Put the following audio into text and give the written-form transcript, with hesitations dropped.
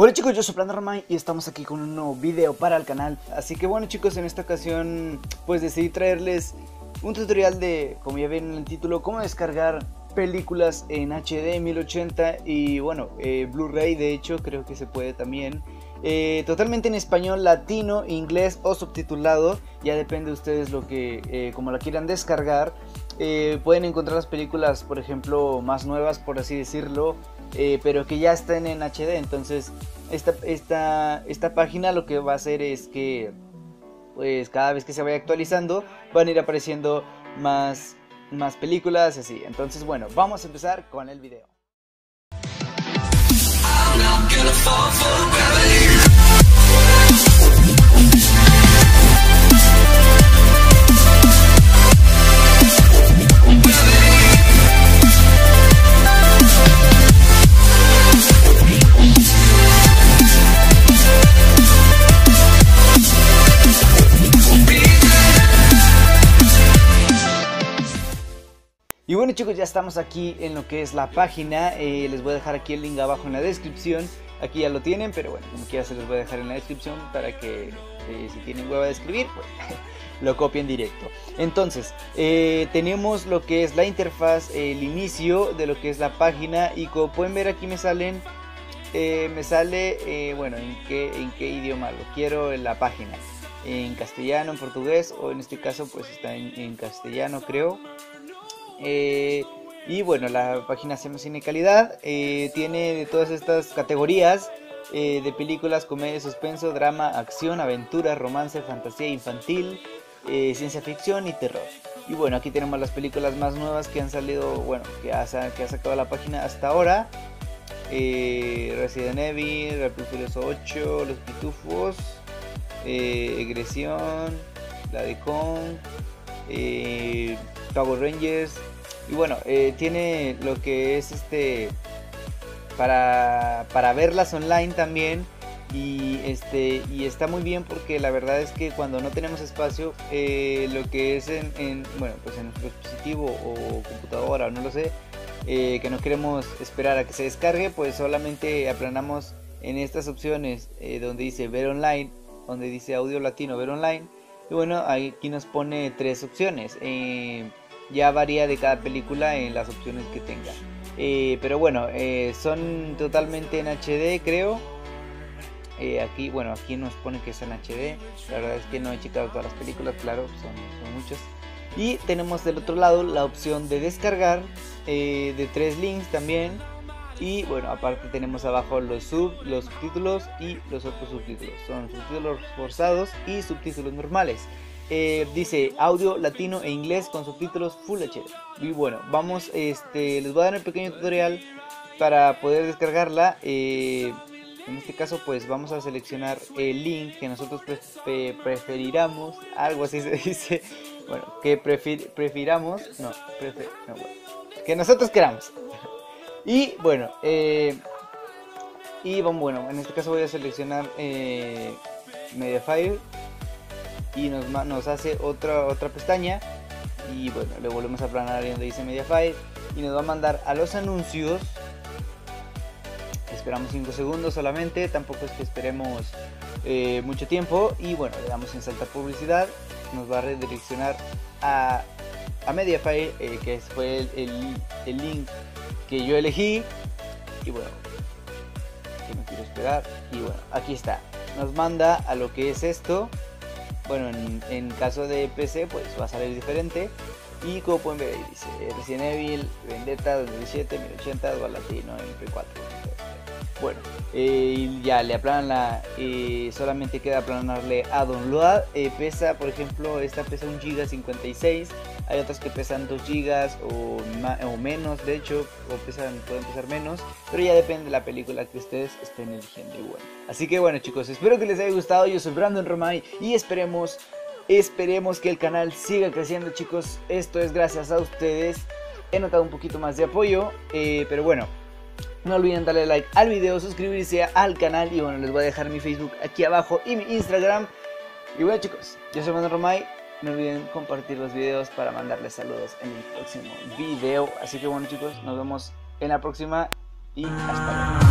Hola chicos, yo soy Romay y estamos aquí con un nuevo video para el canal. Así que bueno chicos, en esta ocasión pues decidí traerles un tutorial de, como ya ven en el título, cómo descargar películas en HD 1080 y bueno, Blu-ray de hecho creo que se puede también. Totalmente en español, latino, inglés o subtitulado, ya depende de ustedes lo que, como la quieran descargar. Pueden encontrar las películas, por ejemplo, más nuevas, por así decirlo, pero que ya estén en HD. Entonces esta página lo que va a hacer es que pues cada vez que se vaya actualizando van a ir apareciendo más películas así. Entonces bueno, vamos a empezar con el video. Y bueno chicos, ya estamos aquí en lo que es la página. Les voy a dejar aquí el link abajo en la descripción. Aquí ya lo tienen, pero bueno, como quiera se los voy a dejar en la descripción para que si tienen hueva de escribir, pues lo copien directo. Entonces, tenemos lo que es la interfaz, el inicio de lo que es la página. Y como pueden ver aquí me sale, bueno, en qué idioma lo quiero en la página. En castellano, en portugués, o en este caso pues está en castellano creo. Y bueno, la página se llama Cine Calidad, tiene de todas estas categorías de películas: comedia, suspenso, drama, acción, aventura, romance, fantasía infantil, ciencia ficción y terror. Y bueno, aquí tenemos las películas más nuevas que han salido, bueno, que ha sacado la página hasta ahora. Resident Evil, Rápido y Furioso 8, Los Pitufos, Egresión, la de Kong, Power Rangers. Y bueno, tiene lo que es para verlas online también. Y está muy bien porque la verdad es que cuando no tenemos espacio, lo que es bueno, pues en nuestro dispositivo o computadora o no lo sé, que no queremos esperar a que se descargue, pues solamente aplanamos en estas opciones donde dice ver online, donde dice audio latino, ver online. Y bueno, aquí nos pone tres opciones. Ya varía de cada película en las opciones que tenga. Pero bueno, son totalmente en HD creo. Aquí, bueno, aquí nos pone que es en HD. La verdad es que no he checado todas las películas, claro, son muchas. Y tenemos del otro lado la opción de descargar de 3 links también. Y bueno, aparte tenemos abajo los subtítulos y los otros subtítulos. Son subtítulos forzados y subtítulos normales. Dice audio latino e inglés con subtítulos Full HD. Y bueno, vamos, les voy a dar un pequeño tutorial para poder descargarla. En este caso pues vamos a seleccionar el link que nosotros preferiramos, algo así se dice. Bueno, que prefiramos, no, bueno, que nosotros queramos. Y bueno, bueno, en este caso voy a seleccionar Mediafire. Y nos hace otra pestaña. Y bueno, le volvemos a aplanar ahí donde dice Mediafire. Y nos va a mandar a los anuncios. Esperamos 5 segundos solamente. Tampoco es que esperemos mucho tiempo. Y bueno, le damos en saltar publicidad. Nos va a redireccionar a Mediafire, que fue el link que yo elegí. Y bueno, que no quiero esperar. Y bueno, aquí está. Nos manda a lo que es esto. Bueno, en caso de PC pues va a salir diferente. Y como pueden ver ahí dice Resident Evil, Vendetta 2017, 1080, Dual Latino, MP4. Bueno, y ya le aplanan solamente queda aplanarle a download. Pesa, por ejemplo, esta pesa 1 GB 56. Hay otras que pesan 2 GB o menos, de hecho, pueden pesar menos, pero ya depende de la película que ustedes estén eligiendo igual. Así que bueno chicos, espero que les haya gustado. Yo soy Brandon Romay y esperemos que el canal siga creciendo chicos. Esto es gracias a ustedes. He notado un poquito más de apoyo, pero bueno, no olviden darle like al video, suscribirse al canal y bueno, les voy a dejar mi Facebook aquí abajo y mi Instagram. Y bueno chicos, yo soy Brandon Romay. No olviden compartir los videos para mandarles saludos en el próximo video. Así que bueno chicos, nos vemos en la próxima y hasta luego.